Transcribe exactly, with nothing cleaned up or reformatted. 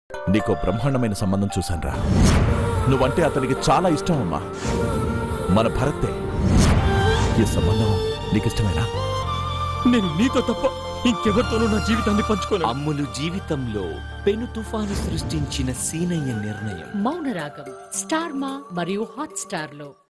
నీకో బ్రహ్మాండమైన సంబంధం చూశాన్రా. నువ్వంటే అతనికి చాలా ఇష్టం అమ్మా. మన భరతే. ఈ సంబంధం నీకిష్టమేనా? నేను నీతో తప్ప ఇంకెవరితోనూ నా జీవితాన్ని పంచుకోను. అమ్ములు జీవితంలో పెను తుఫాను సృష్టించిన సీనయ్య నిర్ణయం. మౌనరాగం స్టార్ మా మరియు హాట్ స్టార్ లో